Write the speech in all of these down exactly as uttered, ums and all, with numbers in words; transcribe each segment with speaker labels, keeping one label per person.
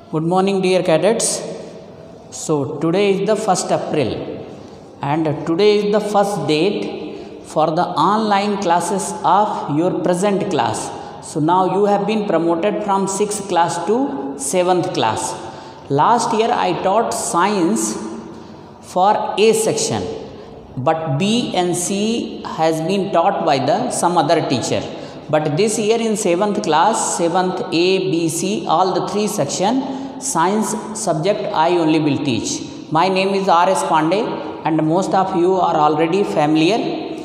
Speaker 1: Good morning, dear cadets. So today is the first April and today is the first date for the online classes of your present class. So now you have been promoted from sixth class to seventh class. Last year I taught science for A section, but B and C has been taught by the some other teacher. But this year in seventh class, seventh A, B, C, all the three section science subject I only will teach. My name is R S Pandey and most of you are already familiar.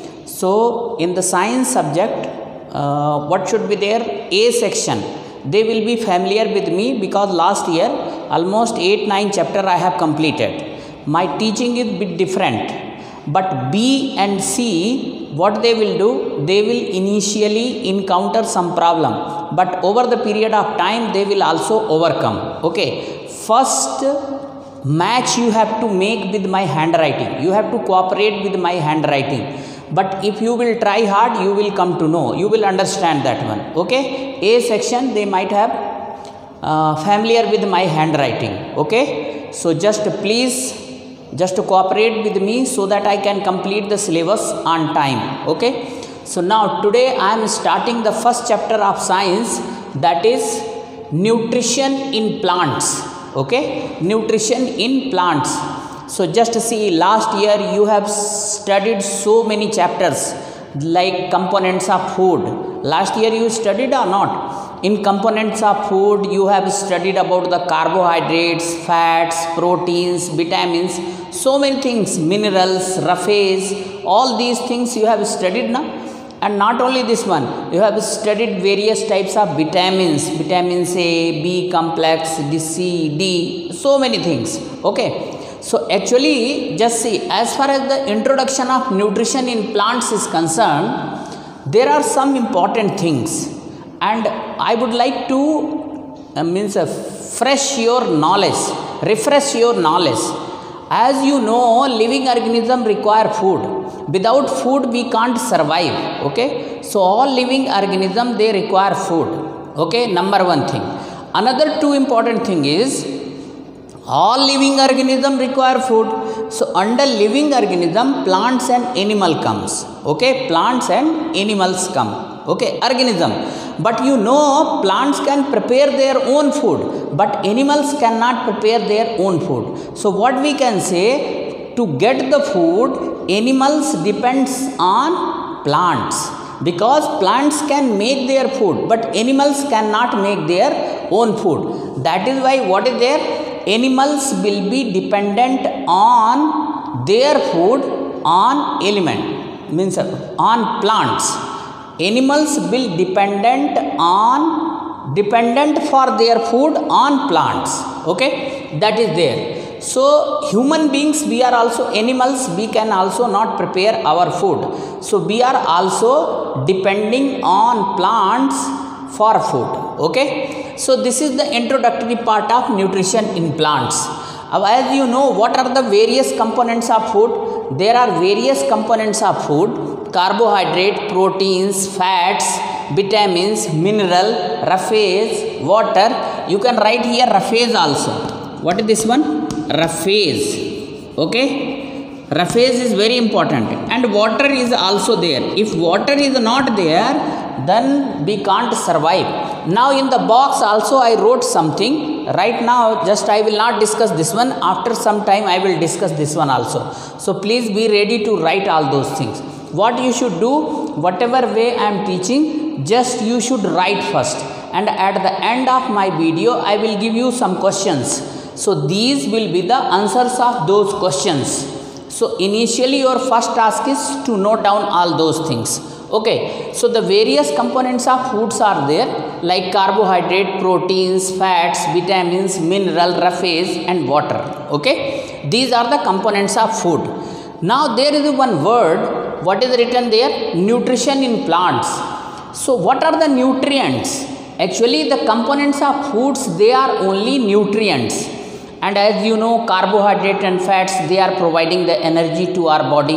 Speaker 1: So in the science subject, uh, what should be there? A section. They will be familiar with me because last year almost eight nine chapter I have completed. My teaching is bit different. But B and C, what they will do, they will initially encounter some problem, but over the period of time they will also overcome. Okay, first match you have to make with my handwriting. You have to cooperate with my handwriting. But if you will try hard, you will come to know, you will understand that one. Okay, A section they might have uh, familiar with my handwriting. Okay, so just please just to cooperate with me so that I can complete the syllabus on time. Okay, so now today I am starting the first chapter of science, that is nutrition in plants. Okay, nutrition in plants. So just see, last year you have studied so many chapters like components of food. Last year you studied or not? In components of food, you have studied about the carbohydrates, fats, proteins, vitamins, so many things, minerals, roughage, all these things you have studied now. And not only this one, you have studied various types of vitamins, vitamins A, B complex, C, D, so many things. Okay. So actually, just see, as far as the introduction of nutrition in plants is concerned, there are some important things. And I would like to uh, means uh, fresh your knowledge, refresh your knowledge. As you know, living organism require food. Without food, we can't survive. Okay, so all living organism they require food. Okay, number one thing. Another two important thing is all living organism require food. So under living organism, plants and animal comes. Okay, plants and animals come. Okay, organism. But you know, plants can prepare their own food, but animals cannot prepare their own food. So what we can say, to get the food, animals depends on plants, because plants can make their food, but animals cannot make their own food. That is why what is there? Animals will be dependent on their food on element, means on plants. Animals will dependent on dependent for their food on plants. Okay, that is there. So human beings, we are also animals, we can also not prepare our food. So we are also depending on plants for food. Okay, so this is the introductory part of nutrition in plants. Now, as you know, what are the various components of food? There are various components of food: carbohydrate, proteins, fats, vitamins, mineral, roughage, water. You can write here roughage also. What is this one? Roughage. Okay, roughage is very important, and water is also there. If water is not there, then we can't survive. Now in the box also I wrote something. Right now just I will not discuss this one. After some time I will discuss this one also. So please be ready to write all those things. What you should do, whatever way I am teaching, just you should write first. And at the end of my video I will give you some questions. So these will be the answers of those questions. So initially your first task is to note down all those things. Okay, so the various components of foods are there, like carbohydrate, proteins, fats, vitamins, mineral, roughage and water. Okay, these are the components of food. Now there is one word, what is written there? Nutrition in plants. So what are the nutrients? Actually the components of foods, they are only nutrients. And as you know, carbohydrate and fats, they are providing the energy to our body.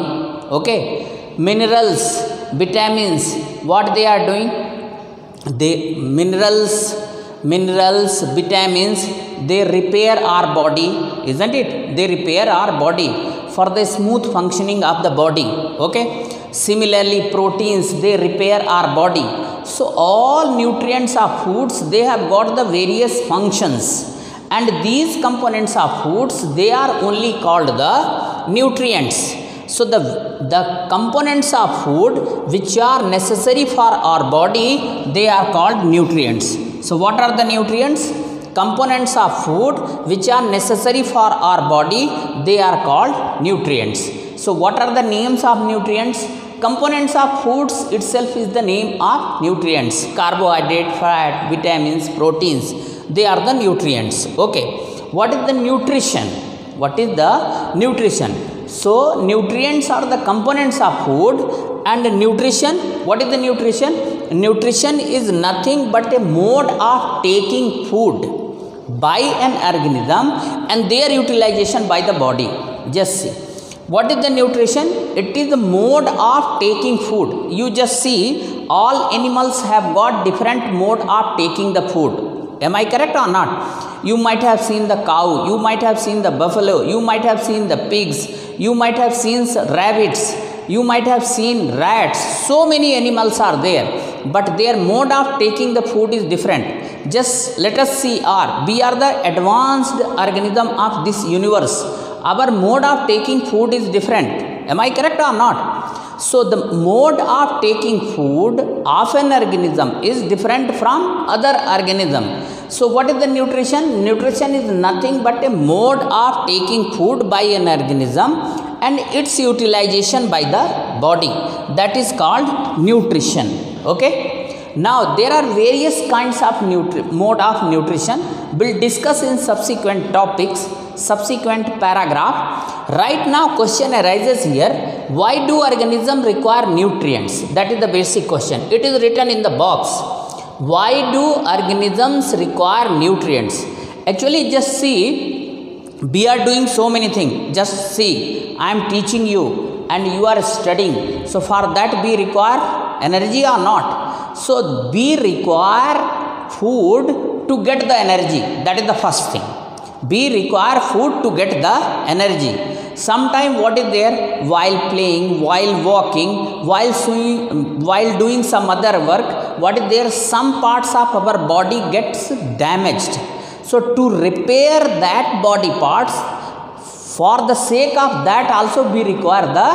Speaker 1: Okay, minerals, vitamins, what they are doing? They minerals minerals, vitamins, they repair our body, isn't it? They repair our body for the smooth functioning of the body. Okay. Similarly, proteins, they repair our body. So all nutrients of foods, they have got the various functions, and these components of foods, they are only called the nutrients. So the the components of food which are necessary for our body, they are called nutrients. So what are the nutrients? Components of food which are necessary for our body, they are called nutrients. So what are the names of nutrients? Components of foods itself is the name of nutrients. Carbohydrate, fat, vitamins, proteins, they are the nutrients. Okay. What is the nutrition? What is the nutrition? So nutrients are the components of food, and nutrition, what is the nutrition? Nutrition is nothing but a mode of taking food by an organism and their utilization by the body. Just see. What is the nutrition? It is the mode of taking food. You just see, all animals have got different mode of taking the food. Am I correct or not? You might have seen the cow, you might have seen the buffalo, you might have seen the pigs, you might have seen rabbits, you might have seen rats. So many animals are there, but their mode of taking the food is different. Just let us see, our we are the advanced organism of this universe. Our mode of taking food is different. Am I correct or not? So the mode of taking food of an organism is different from other organism. So what is the nutrition? Nutrition is nothing but a mode of taking food by an organism and its utilization by the body. That is called nutrition. Okay. Now there are various kinds of nutri- mode of nutrition. We'll discuss in subsequent topics, subsequent paragraph. Right now question arises here, why do organisms require nutrients? That is the basic question. It is written in the box. Why do organisms require nutrients? Actually, just see, we are doing so many things. Just see, I am teaching you and you are studying. So for that we require energy or not? So we require food to get the energy. That is the first thing. We require food to get the energy. Sometime what is there? While playing, while walking, while swimming, while doing some other work, what is there? Some parts of our body gets damaged. So to repair that body parts, for the sake of that also we require the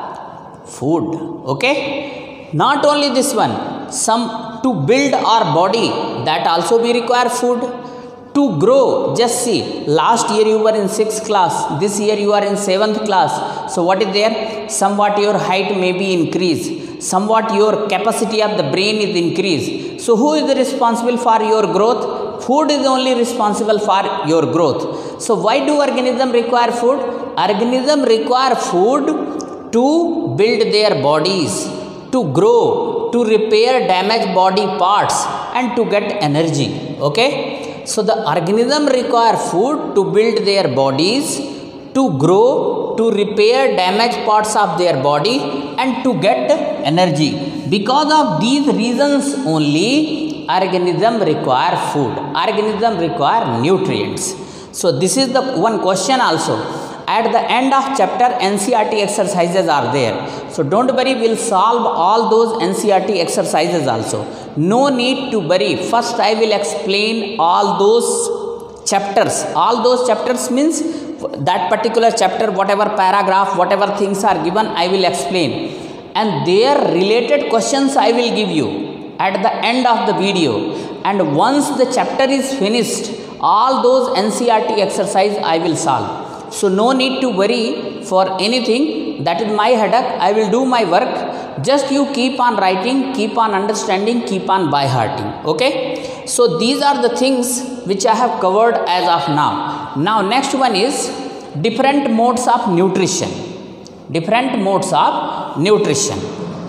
Speaker 1: food. Okay. Not only this one, some to build our body, that also we require food. To grow, just see, last year you were in sixth class, this year you are in seventh class. So what is there? Somewhat your height may be increased, somewhat your capacity of the brain is increased. So who is responsible for your growth? Food is only responsible for your growth. So why do organisms require food? Organisms require food to build their bodies, to grow, to repair damaged body parts and to get energy. Okay. So the organism require food to build their bodies, to grow, to repair damaged parts of their body and to get energy. Because of these reasons only, organism require food. Organism require nutrients. So this is the one question also. At the end of chapter, N C E R T exercises are there. So don't worry, we'll solve all those N C E R T exercises also. No need to worry. First I will explain all those chapters. All those chapters means that particular chapter, whatever paragraph, whatever things are given, I will explain. And their related questions I will give you at the end of the video. And once the chapter is finished, all those N C E R T exercise I will solve. So no need to worry for anything. That is my headache. I will do my work. Just you keep on writing, keep on understanding, keep on by hearting. Okay. So these are the things which I have covered as of now. Now next one is different modes of nutrition. Different modes of nutrition.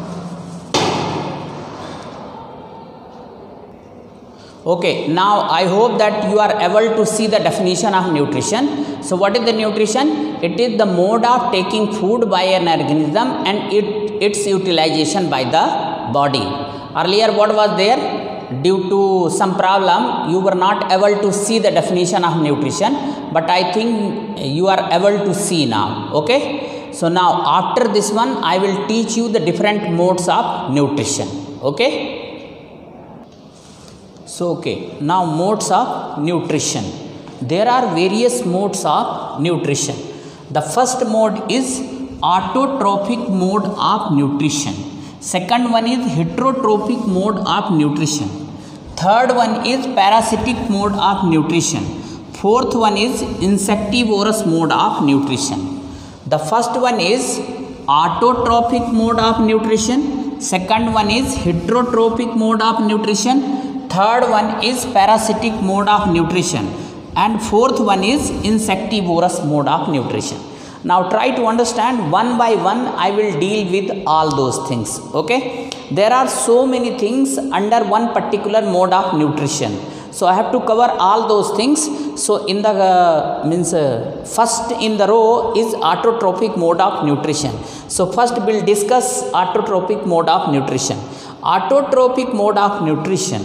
Speaker 1: Okay, now I hope that you are able to see the definition of nutrition. So what is the nutrition? It is the mode of taking food by an organism and it, its utilization by the body. Earlier what was there? due to some problem you were not able to see the definition of nutrition, but I think you are able to see now. Okay, so now after this one I will teach you the different modes of nutrition. Okay, so okay, now modes of nutrition. There are various modes of nutrition. The first mode is autotrophic mode of nutrition. Second one is heterotrophic mode of nutrition. Third one is parasitic mode of nutrition. Fourth one is insectivorous mode of nutrition. The first one is autotrophic mode of nutrition. Second one is heterotrophic mode of nutrition. Third one is parasitic mode of nutrition. And fourth one is insectivorous mode of nutrition. Now try to understand one by one. I will deal with all those things. Okay, there are so many things under one particular mode of nutrition, so I have to cover all those things. So in the uh, means uh, first in the row is autotrophic mode of nutrition. So first we'll discuss autotrophic mode of nutrition. Autotrophic mode of nutrition.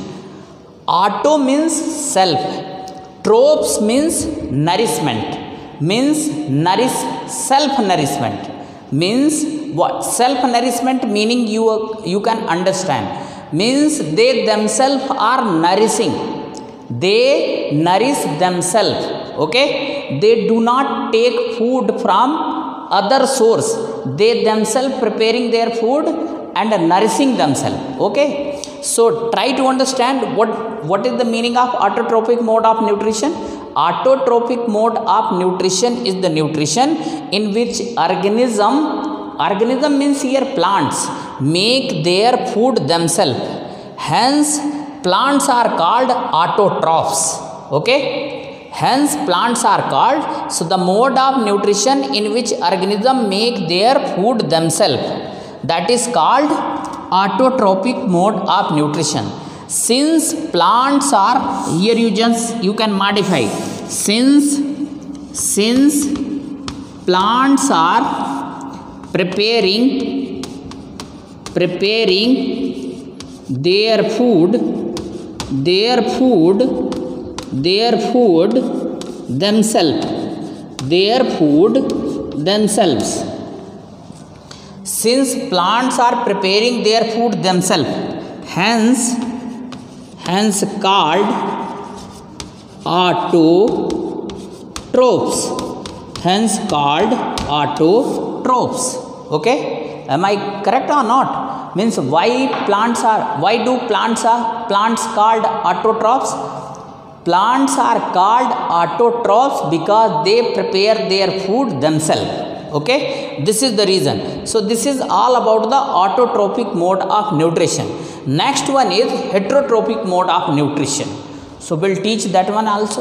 Speaker 1: Auto means self, tropes means nourishment, means nourish, self nourishment means what? Self nourishment meaning you you can understand, means they themselves are nourishing, they nourish themselves. Okay, they do not take food from other source, they themselves preparing their food and nourishing themselves. Okay, so try to understand what what is the meaning of autotrophic mode of nutrition. Autotrophic mode of nutrition is the nutrition in which organism, organism means here plants, make their food themselves. Hence plants are called autotrophs. Okay, hence plants are called. So the mode of nutrition in which organism make their food themselves, that is called autotrophic mode of nutrition. Since plants are, here you just you can modify, since since plants are preparing preparing their food their food their food themselves their food themselves since plants are preparing their food themselves, hence hence called autotrophs, hence called autotrophs. Okay, am I correct or not? Means why plants are, why do plants are plants called autotrophs? Plants are called autotrophs because they prepare their food themselves. Okay, this is the reason. So this is all about the autotrophic mode of nutrition. Next one is heterotrophic mode of nutrition. So we'll teach that one also.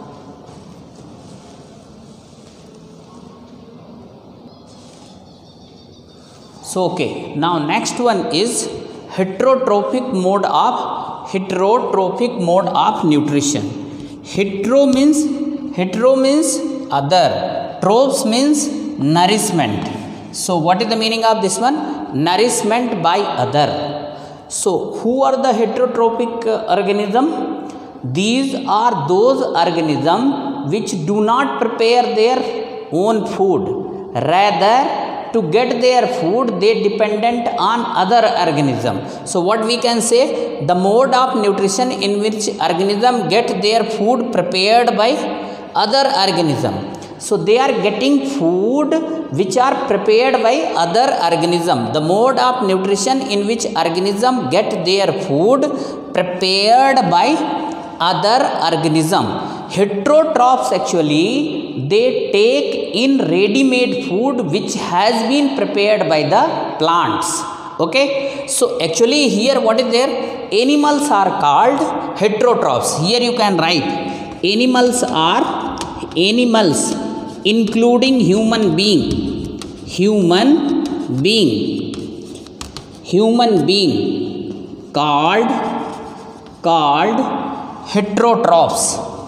Speaker 1: So okay, now next one is heterotrophic mode of heterotrophic mode of nutrition. Hetero means hetero means other, tropes means nourishment. So what is the meaning of this one? Nourishment by other. So who are the heterotrophic uh, organism? These are those organisms which do not prepare their own food, rather to get their food they dependent on other organism. So what we can say, the mode of nutrition in which organism get their food prepared by other organism. So they are getting food which are prepared by other organism. The mode of nutrition in which organism get their food prepared by other organism. Heterotrophs actually they take in ready-made food which has been prepared by the plants. Okay, so actually here what is there? Animals are called heterotrophs. Here you can write animals are animals including human being, human being, human being called called heterotrophs,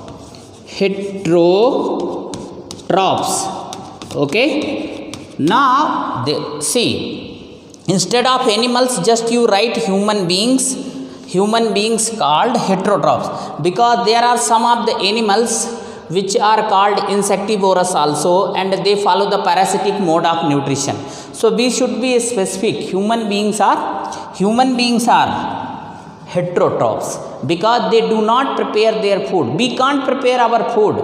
Speaker 1: heterotrophs. Okay, now they, see, instead of animals just you write human beings. human beings called heterotrophs, because there are some of the animals which are called insectivorous also, and they follow the parasitic mode of nutrition. So we should be specific. Human beings are human beings are heterotrophs because they do not prepare their food. We can't prepare our food.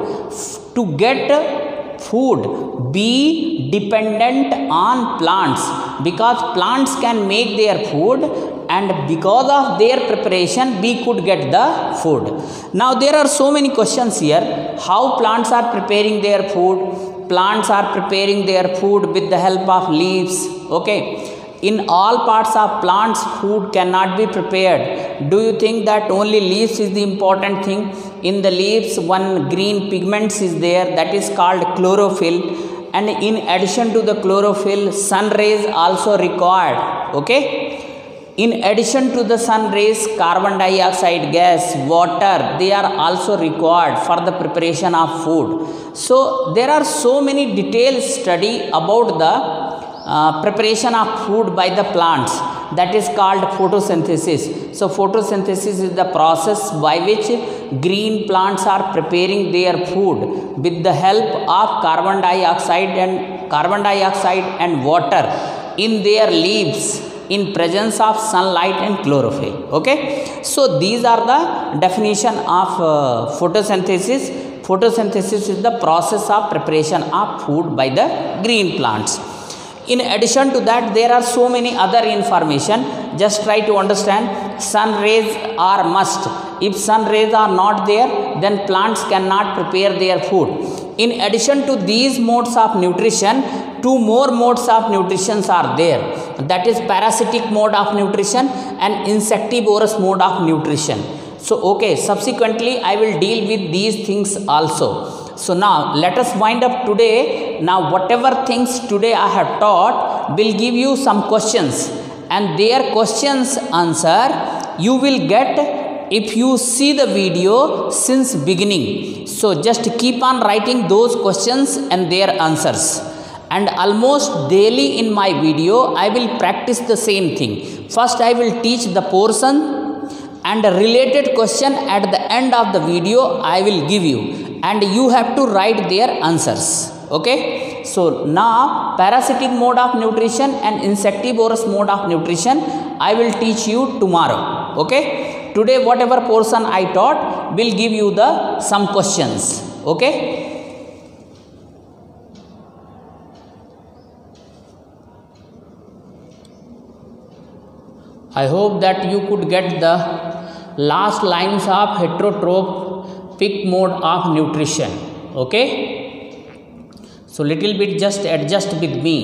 Speaker 1: To get food, be dependent on plants, because plants can make their food, and because of their preparation we could get the food. Now there are so many questions here. How plants are preparing their food? Plants are preparing their food with the help of leaves. Okay. In all parts of plants, food cannot be prepared. Do you think that only leaves is the important thing? In the leaves, one green pigments is there, that is called chlorophyll. And in addition to the chlorophyll, sun rays also required. Okay. In addition to the sun rays, carbon dioxide gas, water, they are also required for the preparation of food. So there are so many detailed study about the Uh, preparation of food by the plants, that is called photosynthesis. So photosynthesis is the process by which green plants are preparing their food with the help of carbon dioxide and carbon dioxide and water in their leaves in presence of sunlight and chlorophyll. Okay, so these are the definition of uh, photosynthesis. Photosynthesis is the process of preparation of food by the green plants. In addition to that, there are so many other information. Just try to understand. Sun rays are must. If sun rays are not there, then plants cannot prepare their food. In addition to these modes of nutrition, two more modes of nutrition are there. That is parasitic mode of nutrition and insectivorous mode of nutrition. So okay, subsequently I will deal with these things also. So now let us wind up today. Now whatever things today I have taught will give you some questions, and their questions answer you will get if you see the video since beginning. So just keep on writing those questions and their answers. And almost daily in my video I will practice the same thing. First I will teach the portion, and a related question at the end of the video I will give you, and you have to write their answers. Okay. So now parasitic mode of nutrition and insectivorous mode of nutrition I will teach you tomorrow. Okay. Today whatever portion I taught will give you the some questions. Okay. I hope that you could get the last lines of heterotrophic mode of nutrition. Okay. So little bit just adjust with me.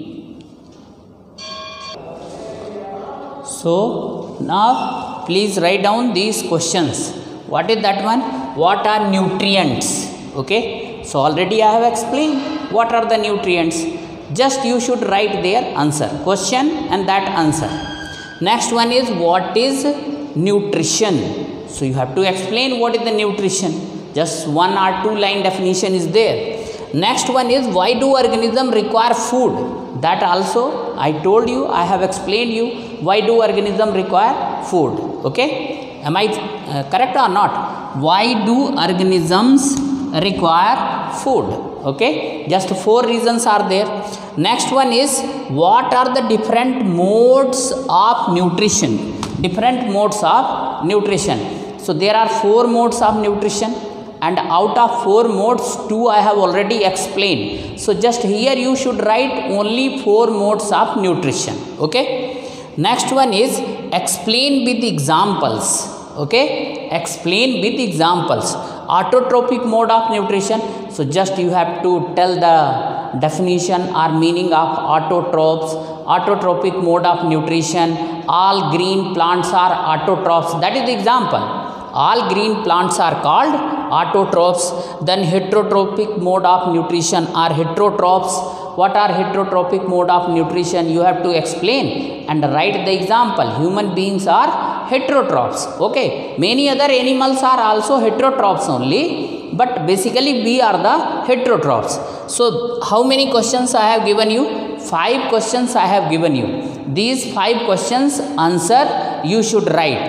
Speaker 1: So now please write down these questions. What is that one? What are nutrients? Okay. So already I have explained what are the nutrients. Just you should write their answer. Question and that answer. Next one is what is nutrition? So you have to explain what is the nutrition. Just one or two line definition is there. Next one is why do organisms require food? That also I told you, I have explained you why do organisms require food. Okay. Am I uh, correct or not? Why do organisms require food? Okay. Just four reasons are there. Next one is what are the different modes of nutrition? Different modes of nutrition. So there are four modes of nutrition, and out of four modes, two I have already explained. So just here you should write only four modes of nutrition. Okay. Next one is explain with examples. Okay. Explain with examples. Autotrophic mode of nutrition. So just you have to tell the definition or meaning of autotrophs. Autotrophic mode of nutrition. All green plants are autotrophs. That is the example. All green plants are called autotrophs. Then heterotrophic mode of nutrition are heterotrophs. What are heterotrophic mode of nutrition? You have to explain and write the example. Human beings are heterotrophs. Okay. Many other animals are also heterotrophs only, but basically we are the heterotrophs. So how many questions I have given you? Five questions I have given you. These five questions answer you should write,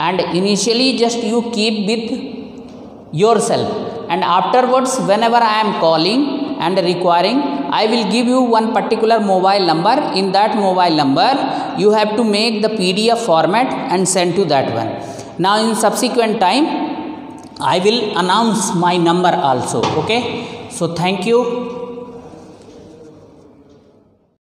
Speaker 1: and initially just you keep with yourself, and afterwards whenever I am calling and requiring, I will give you one particular mobile number. In that mobile number you have to make the P D F format and send to that one. Now in subsequent time I will announce my number also. Okay, so thank you.